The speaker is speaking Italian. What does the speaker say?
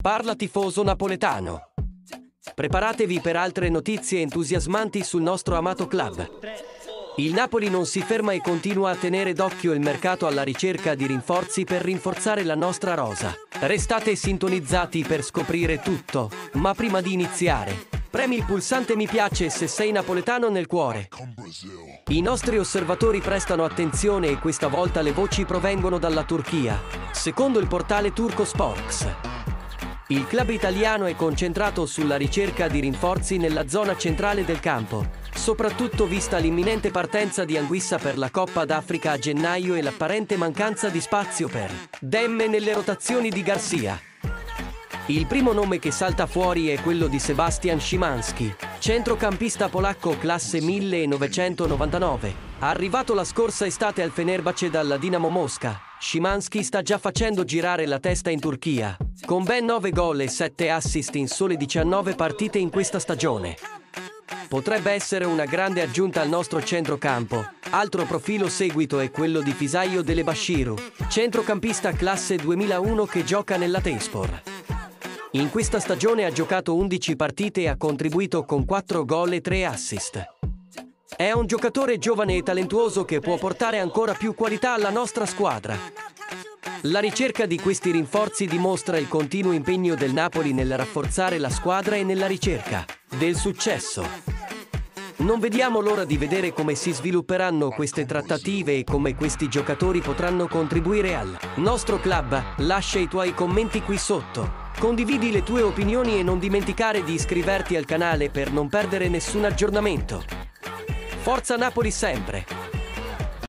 Parla tifoso napoletano. Preparatevi per altre notizie entusiasmanti sul nostro amato club. Il Napoli non si ferma e continua a tenere d'occhio il mercato alla ricerca di rinforzi per rinforzare la nostra rosa. Restate sintonizzati per scoprire tutto, ma prima di iniziare, premi il pulsante mi piace se sei napoletano nel cuore. I nostri osservatori prestano attenzione e questa volta le voci provengono dalla Turchia, secondo il portale turco Sports. Il club italiano è concentrato sulla ricerca di rinforzi nella zona centrale del campo, soprattutto vista l'imminente partenza di Anguissa per la Coppa d'Africa a gennaio e l'apparente mancanza di spazio per Demme nelle rotazioni di Garcia. Il primo nome che salta fuori è quello di Sebastian Szymanski, centrocampista polacco classe 1999. Arrivato la scorsa estate al Fenerbahce dalla Dinamo Mosca, Szymanski sta già facendo girare la testa in Turchia, con ben 9 gol e 7 assist in sole 19 partite in questa stagione. Potrebbe essere una grande aggiunta al nostro centrocampo. Altro profilo seguito è quello di Fisaio Delebashiru, centrocampista classe 2001 che gioca nell'Atayspor. In questa stagione ha giocato 11 partite e ha contribuito con 4 gol e 3 assist. È un giocatore giovane e talentuoso che può portare ancora più qualità alla nostra squadra. La ricerca di questi rinforzi dimostra il continuo impegno del Napoli nel rafforzare la squadra e nella ricerca del successo. Non vediamo l'ora di vedere come si svilupperanno queste trattative e come questi giocatori potranno contribuire al nostro club. Lascia i tuoi commenti qui sotto. Condividi le tue opinioni e non dimenticare di iscriverti al canale per non perdere nessun aggiornamento. Forza Napoli sempre!